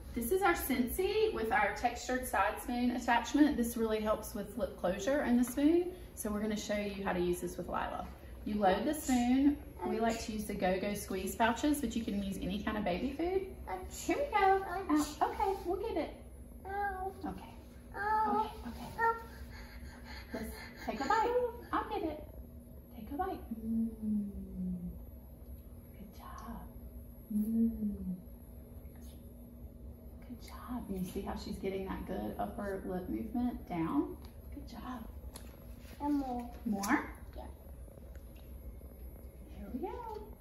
This is our Sensi with our textured side spoon attachment. This really helps with lip closure in the spoon. So we're going to show you how to use this with Lila. You load the spoon. We like to use the Go-Go squeeze pouches, but you can use any kind of baby food. Here we go. Okay, we'll get it. Okay. Okay. Let's take a bite. I'll get it. Take a bite. Good job. Good job. You see how she's getting that good upper lip movement down? Good job. And more. More? Yeah. Here we go.